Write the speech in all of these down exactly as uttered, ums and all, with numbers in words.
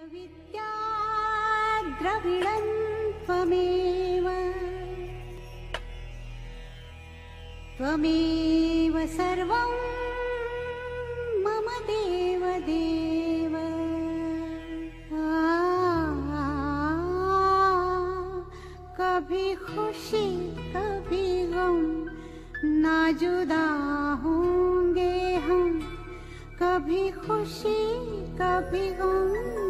विद्या द्रविणं त्वमेव त्वमेव सर्वं मम देव देव। कभी खुशी कभी गम ना जुदा होंगे हम, कभी खुशी कभी गम।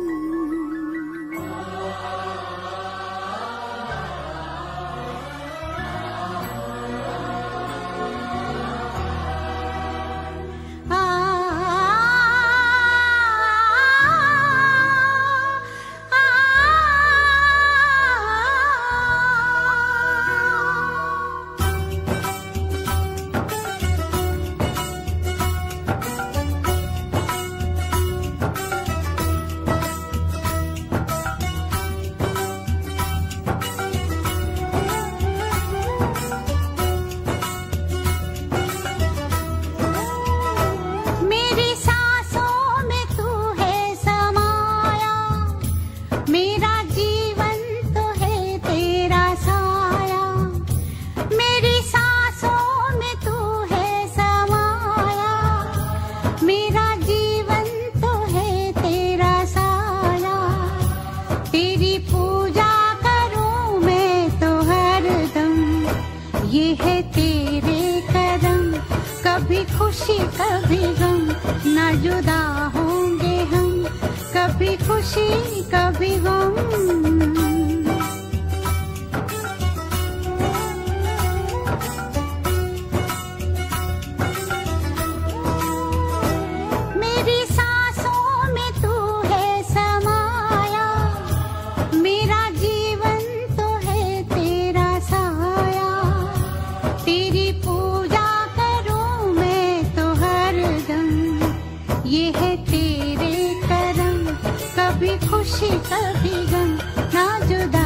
ये है तेरे करम, कभी खुशी कभी गम ना जुदा होंगे हम, कभी खुशी कभी गम। ये है तेरे करम, कभी खुशी कभी गम ना जुदा